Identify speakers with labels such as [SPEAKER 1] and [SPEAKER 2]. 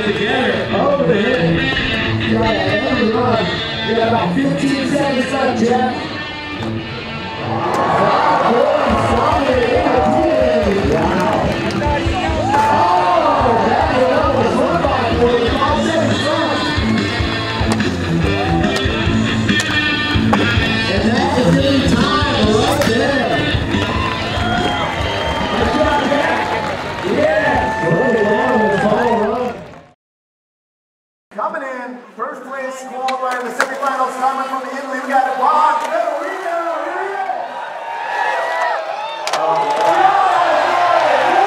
[SPEAKER 1] together over the head. Got another run. We got about 15 seconds left, Jeff.
[SPEAKER 2] Coming in, first place qualifier in the semifinals, coming from Italy. We got